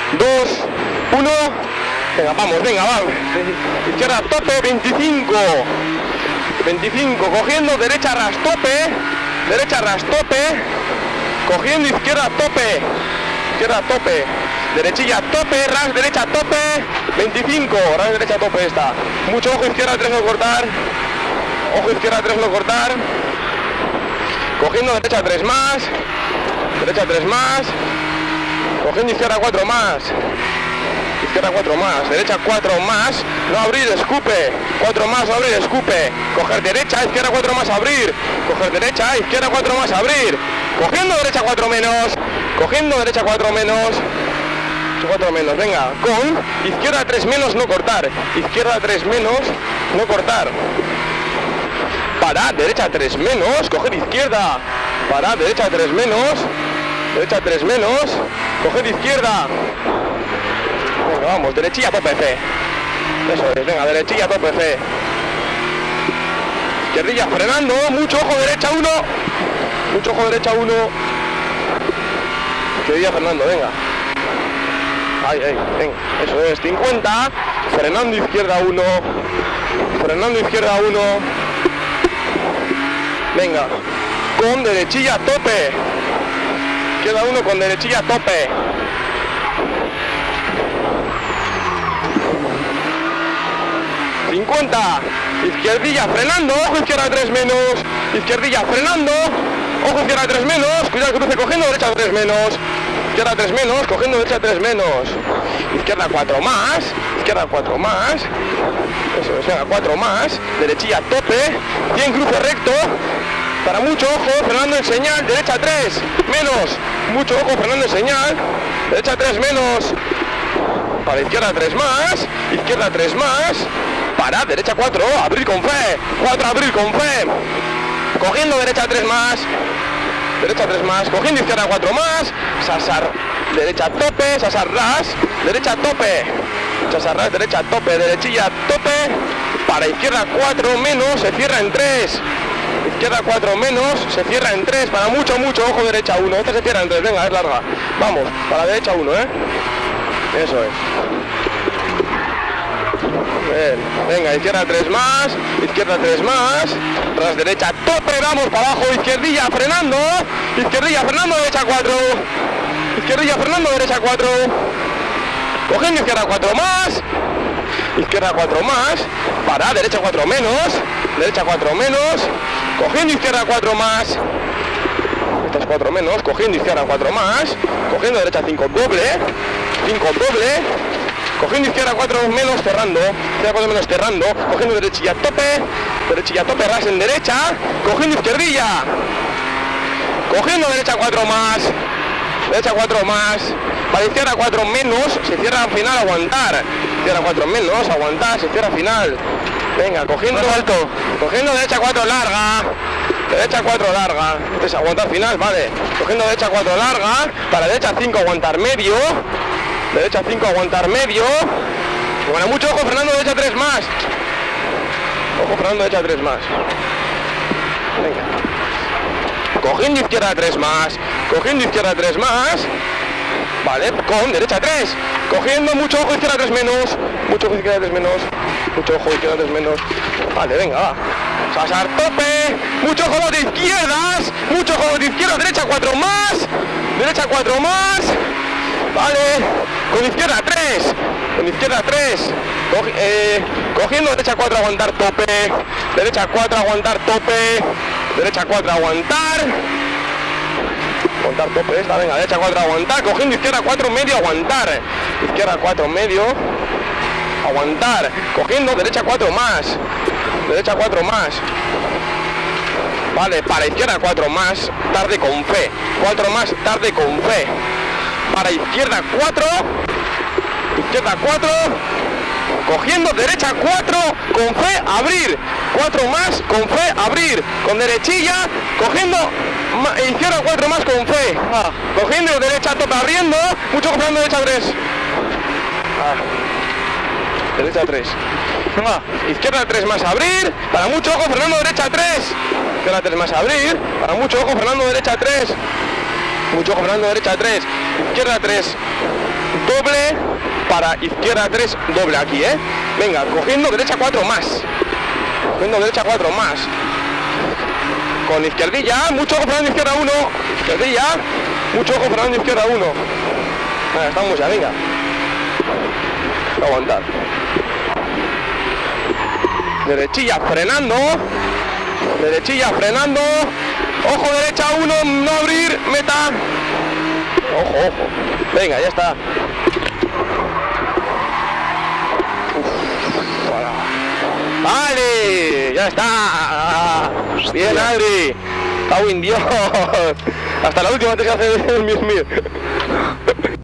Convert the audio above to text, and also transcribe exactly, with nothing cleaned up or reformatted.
dos, uno. Venga, vamos, venga, vamos. Izquierda tope, veinticinco. veinticinco, cogiendo, derecha ras tope. Derecha ras tope. Cogiendo, izquierda tope. Izquierda tope. Derechilla tope, ras derecha tope. veinticinco, ras derecha tope esta. Mucho ojo izquierda tres no cortar. Ojo izquierda tres no cortar. Cogiendo derecha tres más. Derecha tres más. Cogiendo izquierda cuatro más. Izquierda cuatro más. Derecha cuatro más. No abrir, escupe. cuatro más, no abrir, escupe. Coger derecha, izquierda cuatro más, abrir. Coger derecha, izquierda cuatro más, abrir. Cogiendo derecha cuatro menos. Cogiendo derecha cuatro menos. cuatro menos, venga. Con izquierda tres menos, no cortar. Izquierda tres menos, no cortar. Para, derecha tres menos, coger izquierda. Para, derecha tres menos. Derecha tres menos. Coger izquierda. Venga, vamos, derechilla tope C. Eso es, venga, derechilla tope C. Izquierdilla frenando, mucho ojo derecha uno. Mucho ojo derecha uno. Izquierdilla frenando, venga. Ahí, ahí, venga, eso es, cincuenta. Frenando izquierda uno. Frenando izquierda uno. Venga, con derechilla tope. Izquierda uno con derechilla tope. cincuenta, izquierdilla frenando, ojo izquierda tres menos, izquierdilla frenando, ojo izquierda tres menos, cuidado cruce cogiendo derecha tres menos, izquierda tres menos, cogiendo derecha tres menos, izquierda cuatro más, izquierda cuatro más, eso es, venga, cuatro más, derechilla tope, cien cruce recto, para mucho ojo, frenando en señal, derecha tres, menos, mucho ojo, frenando en señal, derecha tres menos, para izquierda tres más, izquierda tres más, para, derecha cuatro, abrir con fe, cuatro, abrir con fe, cogiendo derecha tres más, derecha tres más, cogiendo izquierda cuatro más, sasar, derecha tope, sasar ras, derecha tope, sasar ras, derecha tope, derechilla tope, para izquierda cuatro menos, se cierra en tres, izquierda cuatro menos, se cierra en tres, para mucho, mucho, ojo derecha uno, esta se cierra en tres, venga, es larga, vamos, para derecha uno, eh, eso es. Bien. Venga, izquierda tres más, izquierda tres más, ras derecha tope, vamos para abajo, izquierdilla frenando, izquierdilla frenando, derecha cuatro, izquierdilla frenando, derecha cuatro, cogiendo izquierda cuatro más, izquierda cuatro más, para, derecha cuatro menos, derecha cuatro menos, cogiendo izquierda cuatro más, estas cuatro menos, cogiendo izquierda cuatro más, cogiendo derecha cinco doble, cinco doble, cogiendo izquierda cuatro menos, cerrando, izquierda cuatro menos, cerrando, cogiendo derechilla tope, derechilla tope, ras en derecha, cogiendo izquierdilla, cogiendo derecha cuatro más, derecha cuatro más, para izquierda cuatro menos, se cierra al final, aguantar, izquierda cuatro menos, aguantar, se cierra final, venga, cogiendo alto, cogiendo derecha cuatro larga, derecha cuatro larga, entonces aguantar final, vale, cogiendo derecha cuatro larga, para derecha cinco aguantar medio, derecha cinco aguantar medio, bueno, mucho ojo frenando derecha tres más, ojo frenando derecha tres más, venga, cogiendo izquierda tres más, cogiendo izquierda tres más, vale, con derecha tres, cogiendo mucho ojo izquierda tres menos, mucho ojo izquierda tres menos, mucho ojo izquierda tres menos, vale, venga, va, sasar tope, mucho ojo de izquierdas, mucho ojo de izquierda, derecha cuatro más, derecha cuatro más, vale, con izquierda tres, con izquierda tres, cogi, eh, cogiendo derecha cuatro aguantar tope, derecha cuatro aguantar tope, derecha cuatro aguantar, aguantar tope esta, venga, derecha cuatro aguantar, cogiendo izquierda cuatro medio aguantar, izquierda cuatro medio, aguantar, cogiendo derecha cuatro más, derecha cuatro más, vale, para izquierda cuatro más, tarde con fe, cuatro más, tarde con fe, para izquierda cuatro, izquierda cuatro, cogiendo derecha cuatro, con fe, abrir, cuatro más, con fe, abrir, con derechilla, cogiendo izquierda cuatro más, con fe, ah, cogiendo derecha tope, abriendo, mucho cogiendo derecha tres, ah, derecha tres, ah, izquierda tres más, abrir, para mucho ojo, Fernando, derecha tres, izquierda tres más, abrir, para mucho ojo, Fernando, derecha tres, mucho ojo, Fernando, derecha tres, izquierda tres, doble, para izquierda tres, doble aquí, ¿eh? Venga, cogiendo derecha cuatro más. Cogiendo derecha cuatro más. Con izquierdilla, mucho ojo Fernando izquierda uno. Izquierdilla, mucho ojo Fernando izquierda uno. Venga, estamos ya, venga. Voy a aguantar. Derechilla frenando. Derechilla frenando. Ojo derecha uno, no abrir, meta. Ojo, ojo. Venga, ya está. Vale, ya está. Bien, Adri. Cago en Dios. Hasta la última te que hacer el Mir Mir.